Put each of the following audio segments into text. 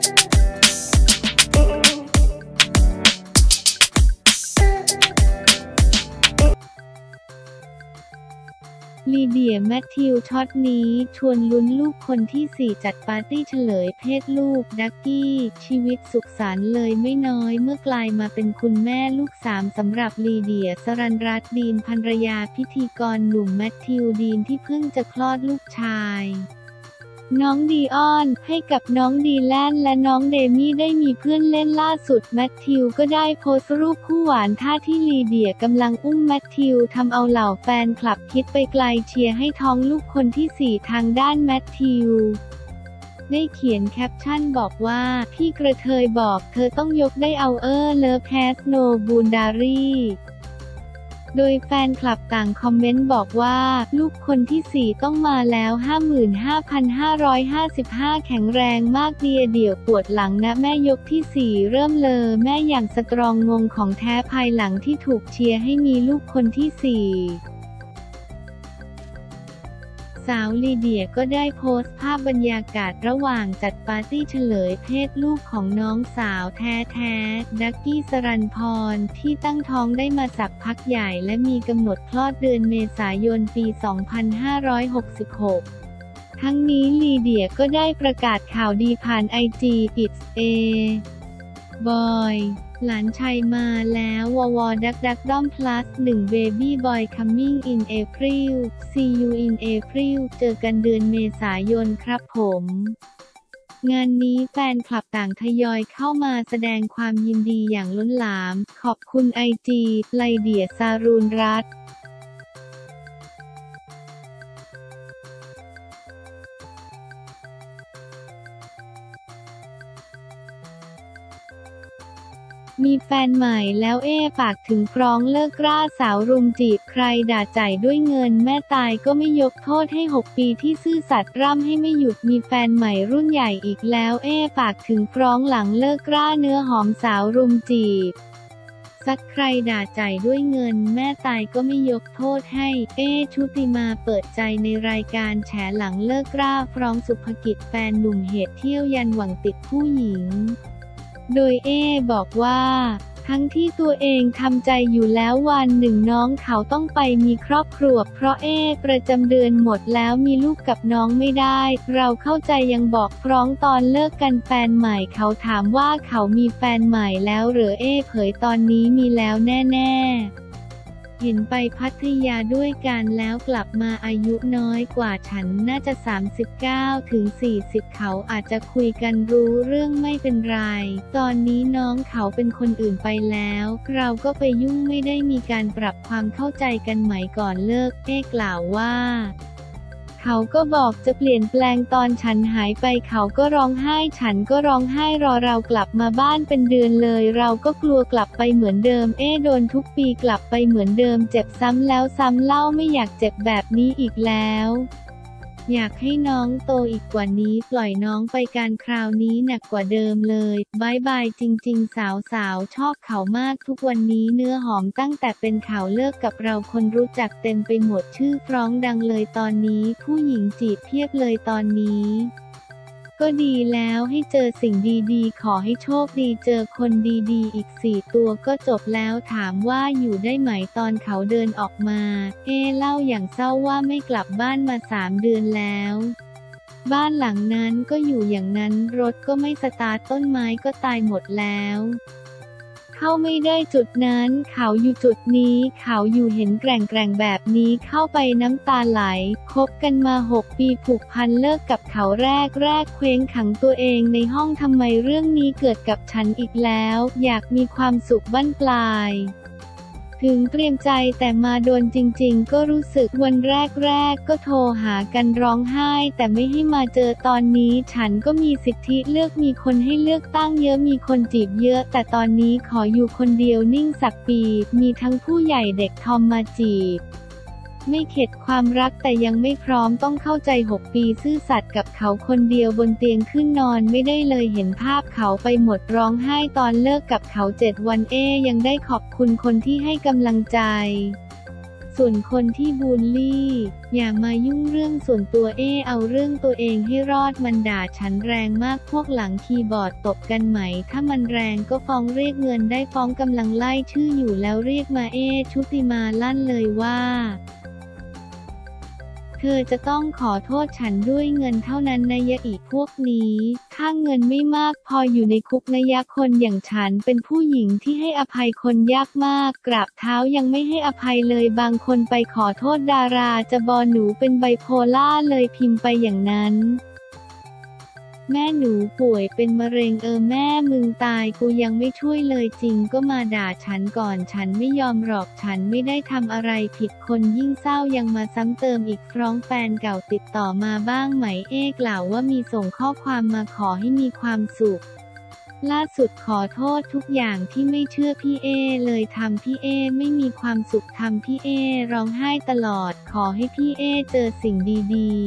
ลีเดียแมทธิวช็อตนี้ชวนลุ้นลูกคนที่4จัดปาร์ตี้เฉลยเพศลูกดักกี้ชีวิตสุขสันต์เลยไม่น้อยเมื่อกลายมาเป็นคุณแม่ลูก3สำหรับลีเดียสรัญรัตน์ดีนภรรยาพิธีกรหนุ่มแมทธิวดีนที่เพิ่งจะคลอดลูกชายน้องดีออนให้กับน้องดีแลนและน้องเดมี่ได้มีเพื่อนเล่นล่าสุดแมทธิวก็ได้โพสต์รูปคู่หวานท่าที่ลีเดียกำลังอุ้มแมทธิวทำเอาเหล่าแฟนคลับคิดไปไกลเชียร์ให้ท้องลูกคนที่4ทางด้านแมทธิวได้เขียนแคปชั่นบอกว่าพี่กระเทยบอกเธอต้องยกได้เอาเลิฟแฮสโนบูนดารีโดยแฟนคลับต่างคอมเมนต์บอกว่าลูกคนที่4ต้องมาแล้ว 55,555 แข็งแรงมากเดี่ยวปวดหลังนะแม่ยกที่4เริ่มแม่อย่างสตรองงงของแท้ภายหลังที่ถูกเชียร์ให้มีลูกคนที่4สาวลีเดียก็ได้โพสต์ภาพบรรยากาศระหว่างจัดปาร์ตี้เฉลยเพศลูกของน้องสาวแท้ๆดักกี้สรัญพรที่ตั้งท้องได้มาสักพักใหญ่และมีกำหนดคลอดเดือนเมษายนปี 2566 ทั้งนี้ลีเดียก็ได้ประกาศข่าวดีผ่านIG It's a boy หลานชายมาแล้วดักด้อม plus 1 baby boy coming in April see you in April เจอกันเดือนเมษายนครับผมงานนี้แฟนคลับต่างทยอยเข้ามาแสดงความยินดีอย่างล้นหลามขอบคุณIG ลีเดียสรุณรัตน์มีแฟนใหม่แล้วฝากถึงฟร้องเลิกกล้าสาวรุมจีบใครด่าจ่ายด้วยเงินแม่ตายก็ไม่ยกโทษให้6 ปีที่ซื่อสัตย์ร่ำให้ไม่หยุดมีแฟนใหม่รุ่นใหญ่อีกแล้วฝากถึงฟร้องหลังเลิกกล้าเนื้อหอมสาวรุมจีบสักใครด่าจ่ายด้วยเงินแม่ตายก็ไม่ยกโทษให้ชุติมาเปิดใจในรายการแฉหลังเลิกกล้าฟร้องสุภกิจแฟนหนุ่มเหตุเที่ยวยันหวังติดผู้หญิงโดยบอกว่าทั้งที่ตัวเองทำใจอยู่แล้ววันหนึ่งน้องเขาต้องไปมีครอบครัวเพราะประจำเดือนหมดแล้วมีลูกกับน้องไม่ได้เราเข้าใจยังบอกฟร้องตอนเลิกกันแฟนใหม่เขาถามว่าเขามีแฟนใหม่แล้วเหรอเผยตอนนี้มีแล้วแน่ๆเห็นไปพัทยาด้วยกันแล้วกลับมาอายุน้อยกว่าฉันน่าจะ39 ถึง 40เขาอาจจะคุยกันรู้เรื่องไม่เป็นไรตอนนี้น้องเขาเป็นคนอื่นไปแล้วเราก็ไปยุ่งไม่ได้มีการปรับความเข้าใจกันใหม่ก่อนเลิกกล่าวว่าเขาก็บอกจะเปลี่ยนแปลงตอนฉันหายไปเขาก็ร้องไห้ฉันก็ร้องไห้รอเรากลับมาบ้านเป็นเดือนเลยเราก็กลัวกลับไปเหมือนเดิมโดนทุกปีกลับไปเหมือนเดิมเจ็บซ้ำแล้วซ้ำเล่าไม่อยากเจ็บแบบนี้อีกแล้วอยากให้น้องโตอีกกว่านี้ปล่อยน้องไปการคราวนี้หนักกว่าเดิมเลยบายบายจริงๆสาวชอบเขามากทุกวันนี้เนื้อหอมตั้งแต่เป็นข่าวเลิกกับเราคนรู้จักเต็มไปหมดชื่อฟร้องดังเลยตอนนี้ผู้หญิงจีบเพียบเลยตอนนี้ก็ดีแล้วให้เจอสิ่งดีๆขอให้โชคดีเจอคนดีๆอีก4 ตัวก็จบแล้วถามว่าอยู่ได้ไหมตอนเขาเดินออกมาเล่าอย่างเศร้าว่าไม่กลับบ้านมา3 เดือนแล้วบ้านหลังนั้นก็อยู่อย่างนั้นรถก็ไม่สตาร์ทต้นไม้ก็ตายหมดแล้วเข้าไม่ได้จุดนั้นเขาอยู่จุดนี้เขาอยู่เห็นแกร่งแบบนี้เข้าไปน้ำตาไหลคบกันมา6 ปีผูกพันเลิกกับเขาแรกเคว้งขังตัวเองในห้องทำไมเรื่องนี้เกิดกับฉันอีกแล้วอยากมีความสุขบั้นปลายถึงเตรียมใจแต่มาโดนจริงๆก็รู้สึกวันแรกก็โทรหากันร้องไห้แต่ไม่ให้มาเจอตอนนี้ฉันก็มีสิทธิเลือกมีคนให้เลือกตั้งเยอะมีคนจีบเยอะแต่ตอนนี้ขออยู่คนเดียวนิ่งสักปีมีทั้งผู้ใหญ่เด็กทอมมาจีบไม่เข็ดความรักแต่ยังไม่พร้อมต้องเข้าใจ6 ปีซื่อสัตย์กับเขาคนเดียวบนเตียงขึ้นนอนไม่ได้เลยเห็นภาพเขาไปหมดร้องไห้ตอนเลิกกับเขา7 วันยังได้ขอบคุณคนที่ให้กำลังใจส่วนคนที่บูลลี่อย่ามายุ่งเรื่องส่วนตัวเอาเรื่องตัวเองให้รอดมันด่าฉันแรงมากพวกหลังคีย์บอร์ดตบกันไหมถ้ามันแรงก็ฟ้องเรียกเงินได้ฟ้องกำลังไล่ชื่ออยู่แล้วเรียกมาชุติมาลั่นเลยว่าเธอจะต้องขอโทษฉันด้วยเงินเท่านั้นนะยะอีกพวกนี้ถ้าเงินไม่มากพออยู่ในคุกนะยะคนอย่างฉันเป็นผู้หญิงที่ให้อภัยคนยากมากกราบเท้ายังไม่ให้อภัยเลยบางคนไปขอโทษดาราจะบอกหนูเป็นไบโพล่าเลยพิมพ์ไปอย่างนั้นแม่หนูป่วยเป็นมะเร็งแม่มึงตายกูยังไม่ช่วยเลยจริงก็มาด่าฉันก่อนฉันไม่ยอมหรอกฉันไม่ได้ทำอะไรผิดคนยิ่งเศร้ายังมาซ้ำเติมอีกฟ้องแฟนเก่าติดต่อมาบ้างไหมกล่าวว่ามีส่งข้อความมาขอให้มีความสุขล่าสุดขอโทษทุกอย่างที่ไม่เชื่อพี่เลยทำพี่ไม่มีความสุขทำพี่ร้องไห้ตลอดขอให้พี่เจอสิ่งดีๆ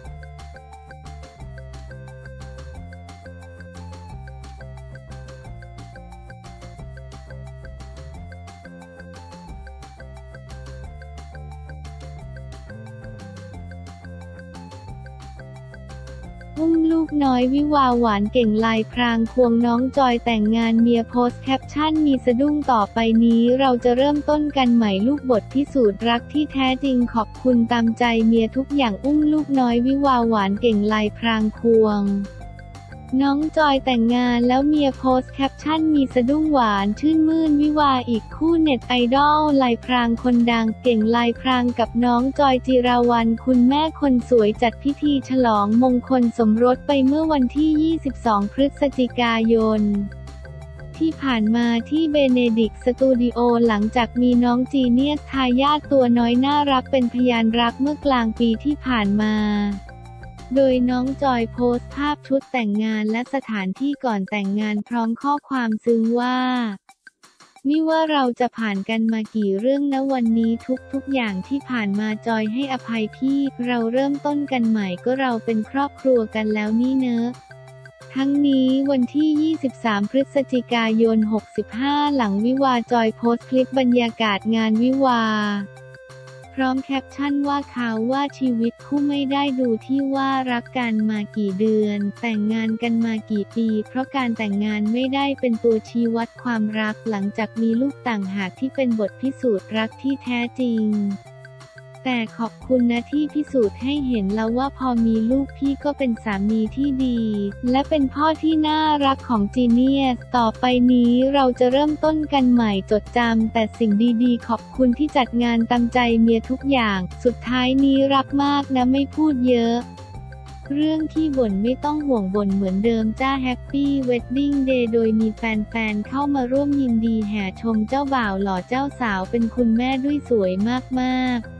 อุ้มลูกน้อยวิวาหวานเก่งลายพรางควงน้องจอยแต่งงานเมียโพสต์แคปชั่นมีสะดุ้งต่อไปนี้เราจะเริ่มต้นกันใหม่ลูกบทพิสูจน์รักที่แท้จริงขอบคุณตามใจเมียทุกอย่างอุ้มลูกน้อยวิวาหวานเก่งลายพรางควงน้องจอยแต่งงานแล้วเมียโพสต์แคปชั่นมีสะดุ้งหวานชื่นมื่นวิวาอีกคู่เน็ตไอดอลลายพรางคนดังเก่งลายพรางกับน้องจอยจิราวัลย์คุณแม่คนสวยจัดพิธีฉลองมงคลสมรสไปเมื่อวันที่ 22 พฤศจิกายนที่ผ่านมาที่เบเนดิกสตูดิโอหลังจากมีน้องจีเนียสทายาทตัวน้อยน่ารักเป็นพยานรักเมื่อกลางปีที่ผ่านมาโดยน้องจอยโพสต์ภาพชุดแต่งงานและสถานที่ก่อนแต่งงานพร้อมข้อความซึ้งว่าไม่ว่าเราจะผ่านกันมากี่เรื่องนะวันนี้ทุกอย่างที่ผ่านมาจอยให้อภัยพี่เราเริ่มต้นกันใหม่ก็เราเป็นครอบครัวกันแล้วนี่เนอะทั้งนี้วันที่ 23 พฤศจิกายน 65 หลังวิวาจอยโพสต์คลิปบรรยากาศงานวิวาพร้อมแคปชั่นว่าเขาว่าชีวิตคู่ไม่ได้ดูที่ว่ารักกันมากี่เดือนแต่งงานกันมากี่ปีเพราะการแต่งงานไม่ได้เป็นตัวชี้วัดความรักหลังจากมีลูกต่างหากที่เป็นบทพิสูจน์รักที่แท้จริงแต่ขอบคุณนะที่พิสูจน์ให้เห็นแล้วว่าพอมีลูกพี่ก็เป็นสามีที่ดีและเป็นพ่อที่น่ารักของจีเนียสต่อไปนี้เราจะเริ่มต้นกันใหม่จดจำแต่สิ่งดีๆขอบคุณที่จัดงานตามใจเมียทุกอย่างสุดท้ายนี้รักมากนะไม่พูดเยอะเรื่องที่บ่นไม่ต้องห่วงบ่นเหมือนเดิมจ้าแฮปปี้เวดดิ้งเดย์โดยมีแฟนๆเข้ามาร่วมยินดีแห่ชมเจ้าบ่าวหล่อเจ้าสาวเป็นคุณแม่ด้วยสวยมากๆ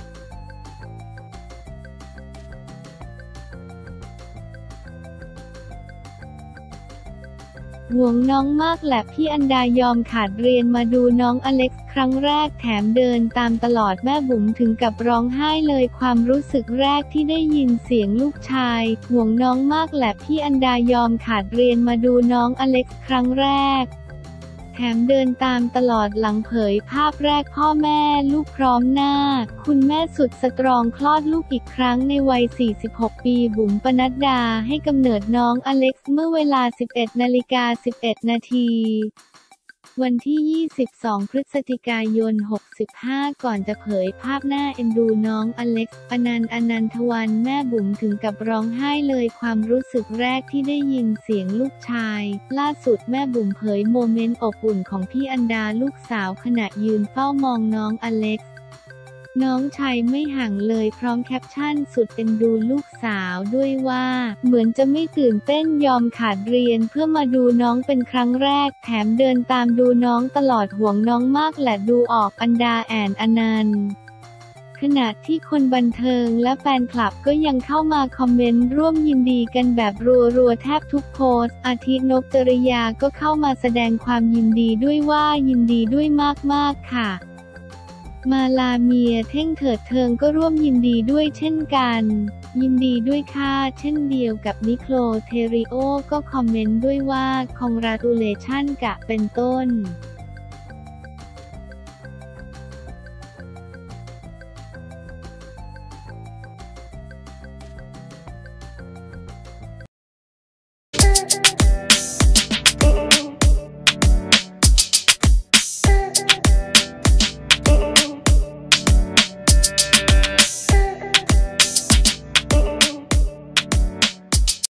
ห่วงน้องมากแหละพี่อันดายอมขาดเรียนมาดูน้องอเล็กซ์ครั้งแรกแถมเดินตามตลอดแม่บุ๋มถึงกับร้องไห้เลยความรู้สึกแรกที่ได้ยินเสียงลูกชายห่วงน้องมากแหละพี่อันดายอมขาดเรียนมาดูน้องอเล็กซ์ครั้งแรกแถมเดินตามตลอดหลังเผยภาพแรกพ่อแม่ลูกพร้อมหน้าคุณแม่สุดสตรองคลอดลูกอีกครั้งในวัย 46 ปีบุ๋มปนัดดาให้กำเนิดน้องอเล็กซ์เมื่อเวลา 11:11 นาทีวันที่ 22 พฤศจิกายน 65 ก่อนจะเผยภาพหน้าเอ็นดูน้องอเล็กซ์อนันทวรรณแม่บุ๋มถึงกับร้องไห้เลยความรู้สึกแรกที่ได้ยินเสียงลูกชายล่าสุดแม่บุ๋มเผยโมเมนต์อบอุ่นของพี่อันดาลูกสาวขณะยืนเฝ้ามองน้องอเล็กซ์น้องชายไม่ห่างเลยพร้อมแคปชั่นสุดเอ็นดูลูกสาวด้วยว่าเหมือนจะไม่ตื่นเต้นยอมขาดเรียนเพื่อมาดูน้องเป็นครั้งแรกแถมเดินตามดูน้องตลอดห่วงน้องมากแหละดูออกอันดาอนันต์ขณะที่คนบันเทิงและแฟนคลับก็ยังเข้ามาคอมเมนต์ร่วมยินดีกันแบบรัวๆแทบทุกโพสต์อาทินกจริยาก็เข้ามาแสดงความยินดีด้วยว่ายินดีด้วยมากๆค่ะมาลาเมียเท่งเถิดเทิงก็ร่วมยินดีด้วยเช่นกันยินดีด้วยค่ะเช่นเดียวกับนิโคลเทริโอก็คอมเมนต์ด้วยว่า congratulation กะเป็นต้น